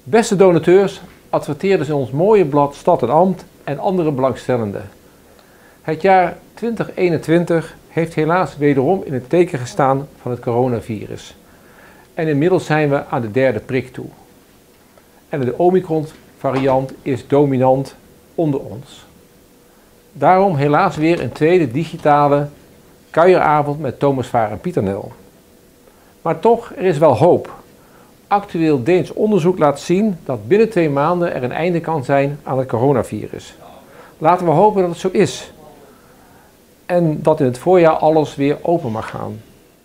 Beste donateurs, adverteerders in ons mooie blad Stad en Ambt en andere belangstellenden. Het jaar 2021 heeft helaas wederom in het teken gestaan van het coronavirus. En inmiddels zijn we aan de derde prik toe. En de Omicron-variant is dominant onder ons. Daarom helaas weer een tweede digitale kuieravond met Thomas Vaar en Pieter Nel. Maar toch, er is wel hoop. Actueel Deens onderzoek laat zien dat binnen 2 maanden er een einde kan zijn aan het coronavirus. Laten we hopen dat het zo is. En dat in het voorjaar alles weer open mag gaan.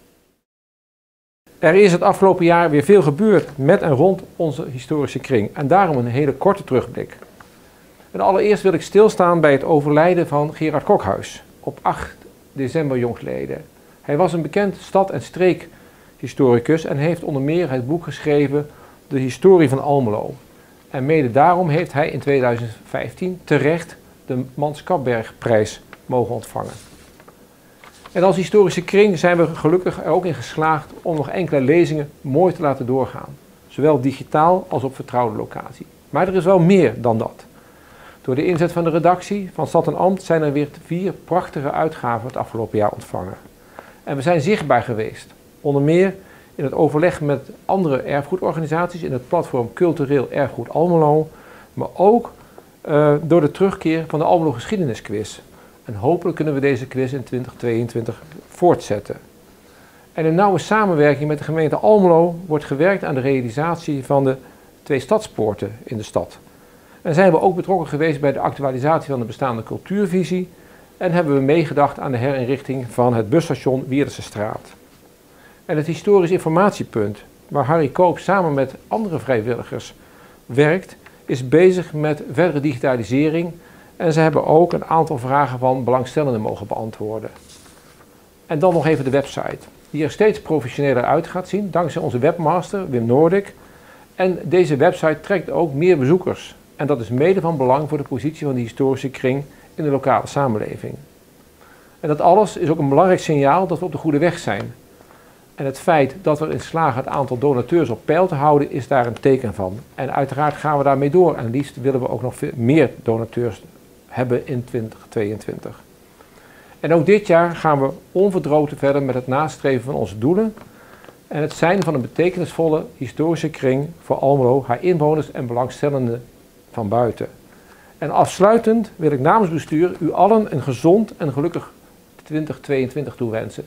Er is het afgelopen jaar weer veel gebeurd met en rond onze historische kring. En daarom een hele korte terugblik. En allereerst wil ik stilstaan bij het overlijden van Gerard Kokhuis op 8 december jongstleden. Hij was een bekend stad- en streekhistoricus en heeft onder meer het boek geschreven De Historie van Almelo. En mede daarom heeft hij in 2015 terecht de Mans Kapbergprijs mogen ontvangen. En als historische kring zijn we gelukkig er ook in geslaagd om nog enkele lezingen mooi te laten doorgaan. Zowel digitaal als op vertrouwde locatie. Maar er is wel meer dan dat. Door de inzet van de redactie van Stad en Ambt zijn er weer 4 prachtige uitgaven het afgelopen jaar ontvangen. En we zijn zichtbaar geweest. Onder meer in het overleg met andere erfgoedorganisaties in het platform Cultureel Erfgoed Almelo. Maar ook door de terugkeer van de Almelo Geschiedenisquiz. En hopelijk kunnen we deze quiz in 2022 voortzetten. En in nauwe samenwerking met de gemeente Almelo wordt gewerkt aan de realisatie van de 2 stadspoorten in de stad. En zijn we ook betrokken geweest bij de actualisatie van de bestaande cultuurvisie en hebben we meegedacht aan de herinrichting van het busstation Wierdensestraat. En het historisch informatiepunt, waar Harry Koop samen met andere vrijwilligers werkt, is bezig met verdere digitalisering en ze hebben ook een aantal vragen van belangstellenden mogen beantwoorden. En dan nog even de website, die er steeds professioneler uit gaat zien dankzij onze webmaster Wim Noordik. En deze website trekt ook meer bezoekers. En dat is mede van belang voor de positie van de historische kring in de lokale samenleving. En dat alles is ook een belangrijk signaal dat we op de goede weg zijn. En het feit dat we erin slagen het aantal donateurs op peil te houden is daar een teken van. En uiteraard gaan we daarmee door. En liefst willen we ook nog veel meer donateurs hebben in 2022. En ook dit jaar gaan we onverdroten verder met het nastreven van onze doelen. En het zijn van een betekenisvolle historische kring voor Almelo, haar inwoners en belangstellenden van buiten. En afsluitend wil ik namens het bestuur u allen een gezond en gelukkig 2022 toewensen.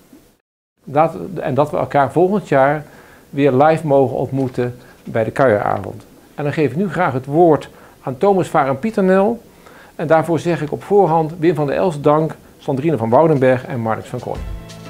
En dat we elkaar volgend jaar weer live mogen ontmoeten bij de kuieravond. En dan geef ik nu graag het woord aan Thomas Vaar en Pieter Nel. En daarvoor zeg ik op voorhand Wim van der Els dank, Sandrine van Woudenberg en Marnix van Kooi.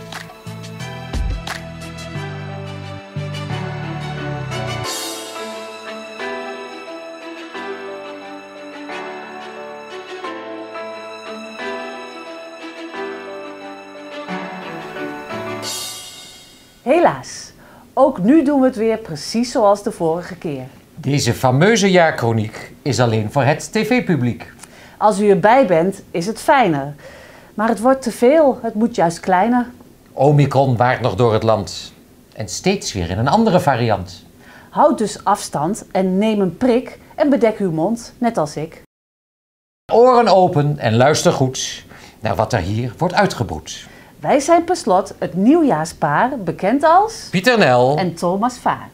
Helaas, ook nu doen we het weer precies zoals de vorige keer. Deze fameuze jaarkroniek is alleen voor het tv-publiek. Als u erbij bent, is het fijner. Maar het wordt te veel, het moet juist kleiner. Omicron waart nog door het land. En steeds weer in een andere variant. Houd dus afstand en neem een prik en bedek uw mond, net als ik. Oren open en luister goed naar wat er hier wordt uitgebroed. Wij zijn per slot het nieuwjaarspaar, bekend als Pieter Nel en Thomas Vaar.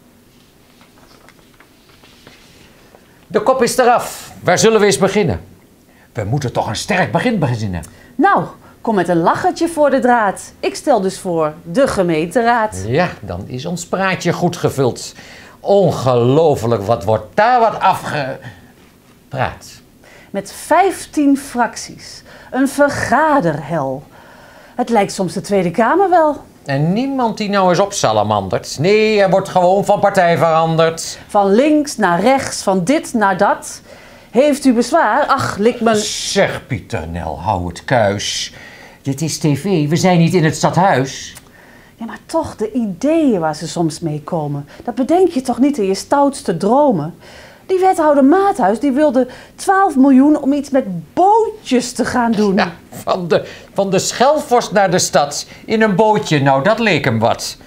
De kop is eraf. Waar zullen we eens beginnen? We moeten toch een sterk begin beginnen. Nou, kom met een lachertje voor de draad. Ik stel dus voor de gemeenteraad. Ja, dan is ons praatje goed gevuld. Ongelooflijk, wat wordt daar wat afgepraat. Met 15 fracties. Een vergaderhel. Het lijkt soms de Tweede Kamer wel. En niemand die nou eens opsalamandert. Nee, er wordt gewoon van partij veranderd. Van links naar rechts, van dit naar dat. Heeft u bezwaar? Ach, lik me... Zeg Pieter Nel, hou het kuis. Dit is tv, we zijn niet in het stadhuis. Ja, maar toch, de ideeën waar ze soms mee komen. Dat bedenk je toch niet in je stoutste dromen? Die wethouder Maathuis die wilde 12 miljoen om iets met bootjes te gaan doen. Ja, van de Schelvorst naar de stad in een bootje, nou dat leek hem wat.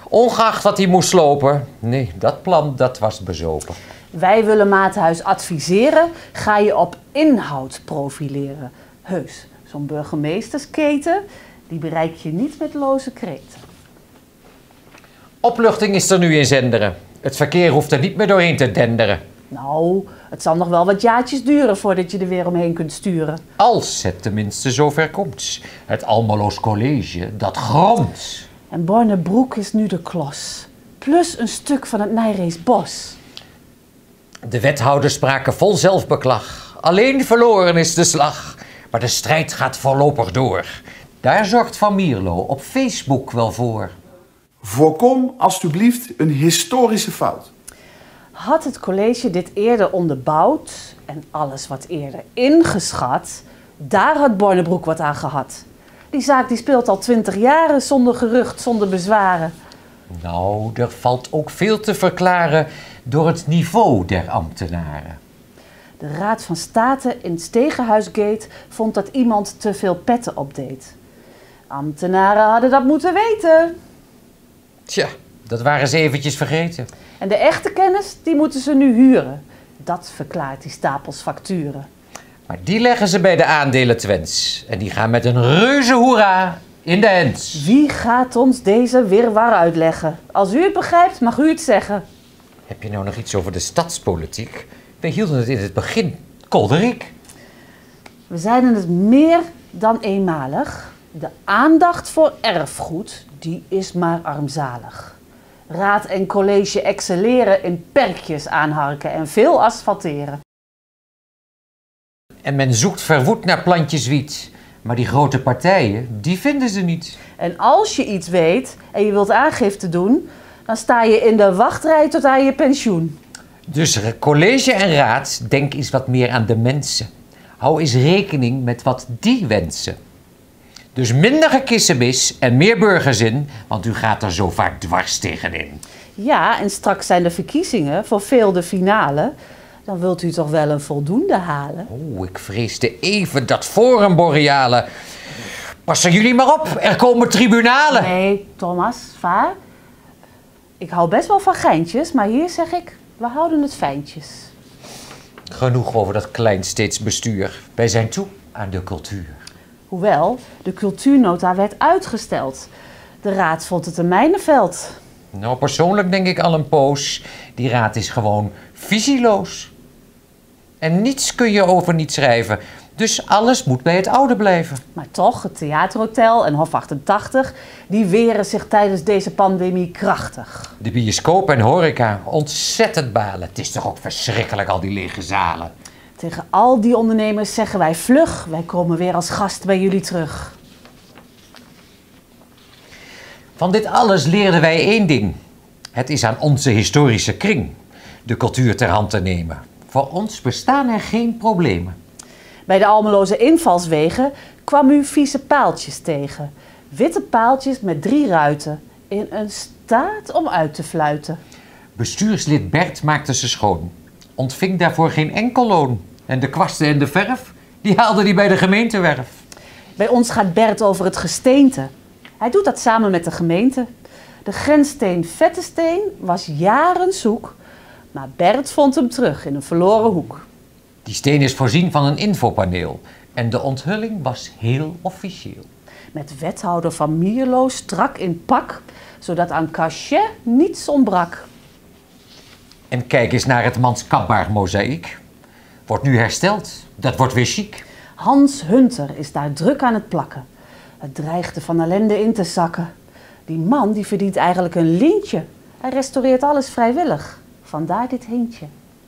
Ongeacht wat hij moest lopen. Nee, dat plan, dat was bezopen. Wij willen Maathuis adviseren, ga je op inhoud profileren. Heus, zo'n burgemeestersketen, die bereik je niet met loze kreten. Opluchting is er nu in Zenderen. Het verkeer hoeft er niet meer doorheen te denderen. Nou, het zal nog wel wat jaartjes duren voordat je er weer omheen kunt sturen. Als het tenminste zover komt. Het Almeloos College, dat gromt. En Bornebroek is nu de klos. Plus een stuk van het Nijreesbos. De wethouders spraken vol zelfbeklag. Alleen verloren is de slag. Maar de strijd gaat voorlopig door. Daar zorgt Van Mierlo op Facebook wel voor. Voorkom alstublieft een historische fout. Had het college dit eerder onderbouwd en alles wat eerder ingeschat, daar had Bornebroek wat aan gehad. Die zaak die speelt al 20 jaren zonder gerucht, zonder bezwaren. Nou, er valt ook veel te verklaren door het niveau der ambtenaren. De Raad van State in het Stegenhuisgate vond dat iemand te veel petten opdeed. Ambtenaren hadden dat moeten weten. Tja, dat waren ze eventjes vergeten. En de echte kennis, die moeten ze nu huren. Dat verklaart die stapels facturen. Maar die leggen ze bij de aandelen Twents. En die gaan met een reuze hoera in de hens. Wie gaat ons deze wirwar uitleggen? Als u het begrijpt, mag u het zeggen. Heb je nou nog iets over de stadspolitiek? Wij hielden het in het begin kolderiek. We zeiden het meer dan eenmalig. De aandacht voor erfgoed, die is maar armzalig. Raad en college excelleren in perkjes aanharken en veel asfalteren. En men zoekt verwoed naar plantjes wiet. Maar die grote partijen, die vinden ze niet. En als je iets weet en je wilt aangifte doen, dan sta je in de wachtrij tot aan je pensioen. Dus college en raad, denk eens wat meer aan de mensen. Hou eens rekening met wat die wensen. Dus minder gekissenbis en meer burgerzin, want u gaat er zo vaak dwars tegenin. Ja, en straks zijn de verkiezingen, voor veel de finale. Dan wilt u toch wel een voldoende halen? Oh, ik vreesde even dat Forum Boreale. Passen jullie maar op, er komen tribunalen. Nee, Thomas, vaar. Ik hou best wel van geintjes, maar hier zeg ik, we houden het fijntjes. Genoeg over dat kleinsteedsbestuur. Wij zijn toe aan de cultuur. Hoewel, de cultuurnota werd uitgesteld. De raad vond het een mijnenveld. Nou, persoonlijk denk ik al een poos. Die raad is gewoon visieloos. En niets kun je over niet schrijven. Dus alles moet bij het oude blijven. Maar toch, het Theaterhotel en Hof 88, die weren zich tijdens deze pandemie krachtig. De bioscoop en horeca, ontzettend balen. Het is toch ook verschrikkelijk, al die lege zalen. Tegen al die ondernemers zeggen wij vlug, wij komen weer als gast bij jullie terug. Van dit alles leerden wij één ding. Het is aan onze historische kring de cultuur ter hand te nemen. Voor ons bestaan er geen problemen. Bij de Almeloze invalswegen kwam u vieze paaltjes tegen. Witte paaltjes met 3 ruiten, in een staat om uit te fluiten. Bestuurslid Bert maakte ze schoon. Ontving daarvoor geen enkel loon. En de kwasten en de verf, die haalde hij bij de gemeentewerf. Bij ons gaat Bert over het gesteente. Hij doet dat samen met de gemeente. De grenssteen Vettesteen was jaren zoek, maar Bert vond hem terug in een verloren hoek. Die steen is voorzien van een infopaneel. En de onthulling was heel officieel. Met wethouder Van Mierlo strak in pak, zodat aan cachet niets ontbrak. En kijk eens naar het Manskapbaar mozaïek. Wordt nu hersteld, dat wordt weer chic. Hans Hunter is daar druk aan het plakken. Het dreigde van ellende in te zakken. Die man die verdient eigenlijk een lintje. Hij restaureert alles vrijwillig. Vandaar dit hintje.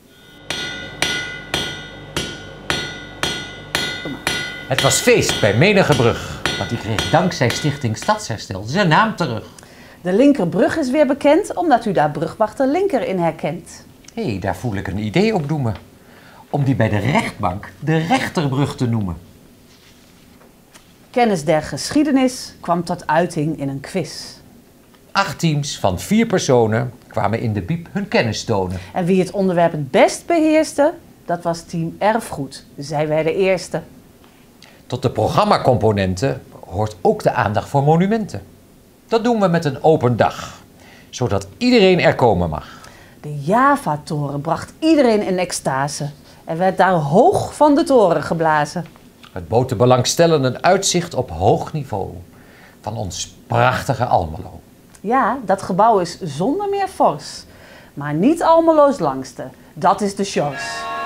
Het was feest bij menige brug. Want die kreeg dankzij Stichting Stadsherstel zijn naam terug. De linkerbrug is weer bekend, omdat u daar brugwachter Linker in herkent. Hé, daar voel ik een idee op doemen. Om die bij de rechtbank de rechterbrug te noemen. Kennis der geschiedenis kwam tot uiting in een quiz. 8 teams van 4 personen kwamen in de biep hun kennis tonen. En wie het onderwerp het best beheerste, dat was team Erfgoed. Zij werden eerste. Tot de programmacomponenten hoort ook de aandacht voor monumenten. Dat doen we met een open dag. zodat iedereen er komen mag. De Java-toren bracht iedereen in extase. Er werd daar hoog van de toren geblazen. Het bood de belangstellenden een uitzicht op hoog niveau van ons prachtige Almelo. Ja, dat gebouw is zonder meer fors. Maar niet Almelo's langste. Dat is de Sjors.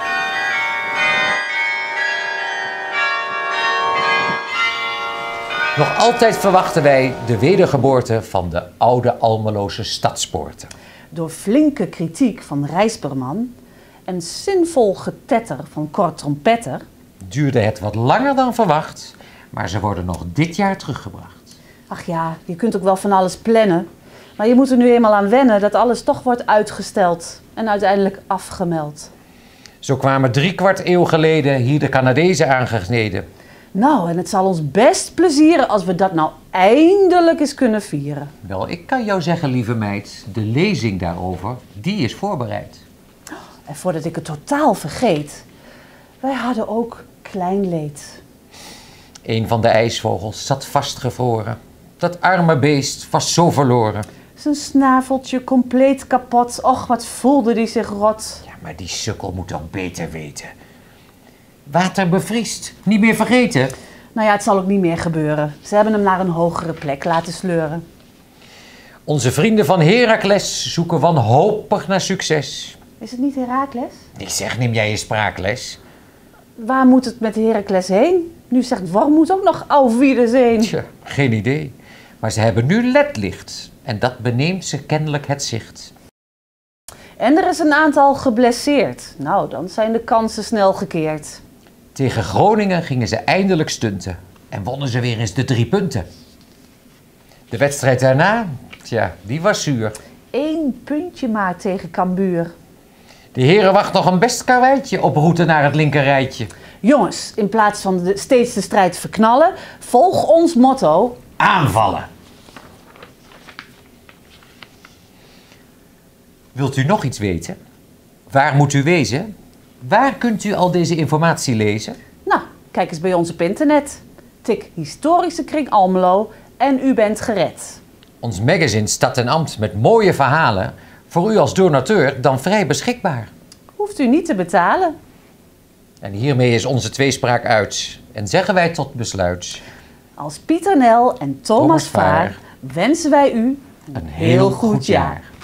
Nog altijd verwachten wij de wedergeboorte van de oude Almeloze stadspoorten. Door flinke kritiek van Rijsperman en zinvol getetter van Cor Trompetter Duurde het wat langer dan verwacht, maar ze worden nog dit jaar teruggebracht. Ach ja, je kunt ook wel van alles plannen. Maar je moet er nu eenmaal aan wennen dat alles toch wordt uitgesteld en uiteindelijk afgemeld. Zo kwamen 3/4 eeuw geleden hier de Canadezen aangesneden. Nou, en het zal ons best plezieren als we dat nou eindelijk eens kunnen vieren. Wel, ik kan jou zeggen, lieve meid, de lezing daarover, die is voorbereid. En voordat ik het totaal vergeet, wij hadden ook klein leed. Een van de ijsvogels zat vastgevroren. Dat arme beest was zo verloren. Zijn snaveltje compleet kapot. Och, wat voelde die zich rot. Ja, maar die sukkel moet toch beter weten. Water bevriest, niet meer vergeten. Nou ja, het zal ook niet meer gebeuren. Ze hebben hem naar een hogere plek laten sleuren. Onze vrienden van Heracles zoeken wanhopig naar succes. Is het niet Heracles? Ik zeg, neem jij je spraakles? Waar moet het met Heracles heen? Nu zegt Wormoed ook nog auf Wiedersehen. Tja, geen idee. Maar ze hebben nu ledlicht. En dat beneemt ze kennelijk het zicht. En er is een aantal geblesseerd. Nou, dan zijn de kansen snel gekeerd. Tegen Groningen gingen ze eindelijk stunten. En wonnen ze weer eens de 3 punten. De wedstrijd daarna, tja, die was zuur. 1 puntje maar tegen Cambuur. De heren wacht nog een best karweitje op route naar het linkerrijtje. Jongens, in plaats van steeds de strijd verknallen, volg ons motto. Aanvallen! Wilt u nog iets weten? Waar moet u wezen? Waar kunt u al deze informatie lezen? Nou, kijk eens bij ons op internet. Tik Historische Kring Almelo en u bent gered. Ons magazine Stad en Ambt met mooie verhalen, voor u als donateur dan vrij beschikbaar. Hoeft u niet te betalen. En hiermee is onze tweespraak uit. En zeggen wij tot besluit. Als Pieter Nel en Thomas Thomas Vaar Vaar wensen wij u een heel goed jaar.